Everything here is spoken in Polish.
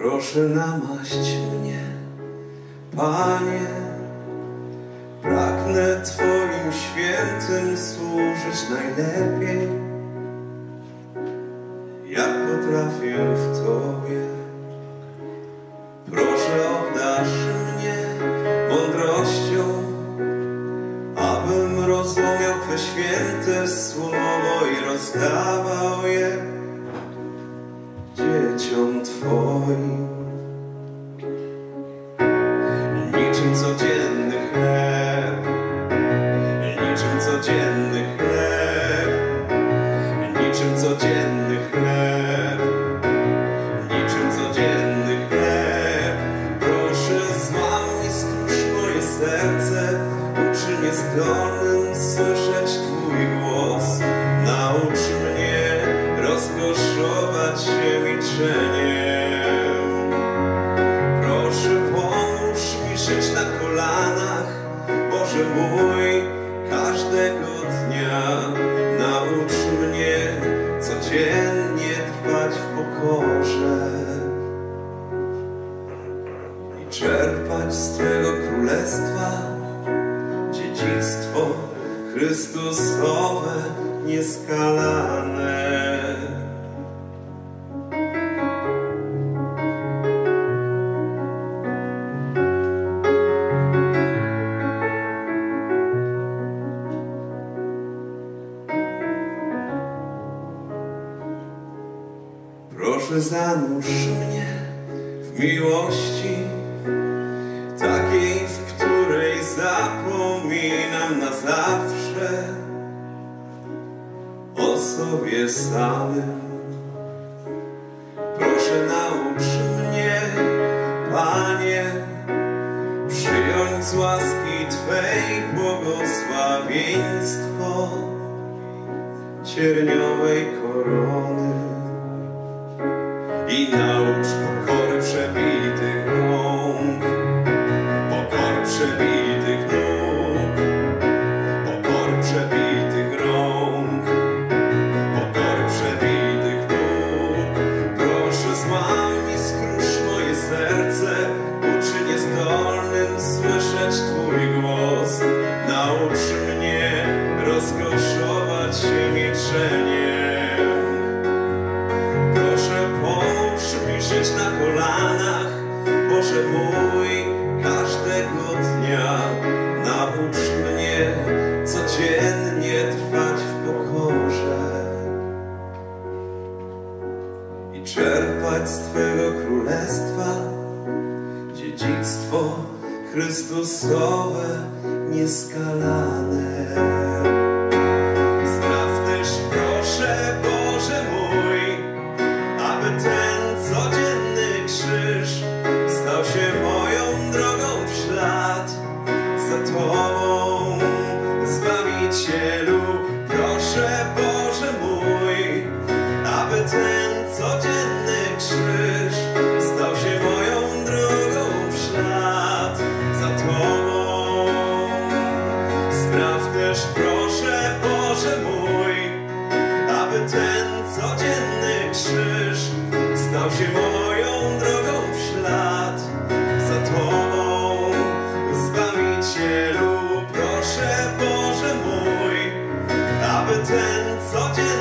Proszę namaść mnie, Panie, pragnę Twoim świętym służyć najlepiej, jak potrafię w Tobie. Proszę, obdarz mnie mądrością, abym rozumiał Twe święte słowo i rozdawał je dzieciom Twoim. Niczym codzienny chleb, niczym codzienny chleb, niczym codzienny chleb, niczym codzienny chleb. Proszę, złam i skrusz moje serce, uczyń mnie zdolnym słyszeć Twój głos. Naucz mnie rozkoszować się milczeniem. Proszę, pomóż mi żyć na kolanach, Boże mój, każdego dnia. Naucz mnie codziennie trwać w pokorze i czerpać z Twego królestwa dziedzictwo Chrystusowe nieskalane. Proszę, zanurz mnie w miłości, takiej, w której zapominam na zawsze o sobie samym. Proszę, naucz mnie, Panie, przyjąć z łaski Twej błogosławieństwo cierniowej korony. I naucz pokory przebitych nóg, pokory przebitych nóg, pokory przebitych rąk, pokory przebitych nóg. Proszę, złam i skrusz moje serce, uczyń mnie zdolnym słyszeć Twój głos. Naucz mnie rozkoszować się milczeniem. Proszę, pomóż mi żyć na kolanach, Boże mój, każdego dnia. Naucz mnie codziennie trwać w pokorze i czerpać z Twego królestwa dziedzictwo Chrystusowe nieskalane. Spraw też, proszę, Boże mój, aby ten codzienny krzyż stał się moją drogą w ślad za Tobą, Zbawicielu. Proszę, Boże mój, aby ten codzienny krzyż stał się moją drogą w ślad za Tobą. Spraw też, proszę, Boże mój, aby ten codzienny krzyż stał się moją drogą w ślad za Tobą, Zbawicielu. Proszę, Boże mój, aby ten codzienny